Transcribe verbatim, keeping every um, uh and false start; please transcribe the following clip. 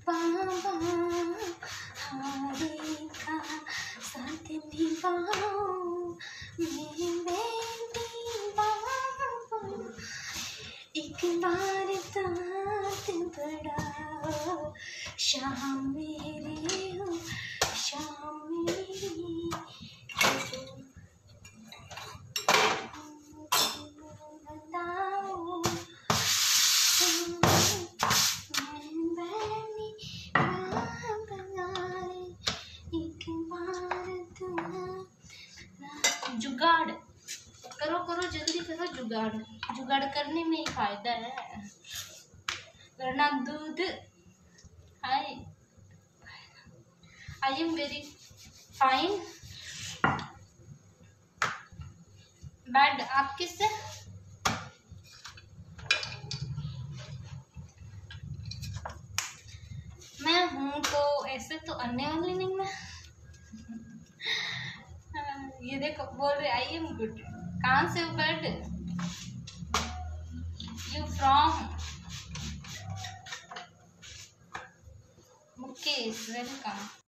बाबा हारे का साथ निभाओ मेरी बेटी बाबा, एक बार साथ बढ़ाओ, शाम मेरे हो शाम मेरी बताओ। जुगाड़ करो करो जल्दी करो, जुगाड़ जुगाड़ करने में ही फायदा है, वरना दूध। Hi I am very fine. Bad आप किससे? मैं हूँ तो ऐसे तो अन्य वाली नहीं मैं। ये देखो बोल रहे आई एम गुड। कहाँ से हो bad? You from? Mukesh welcome.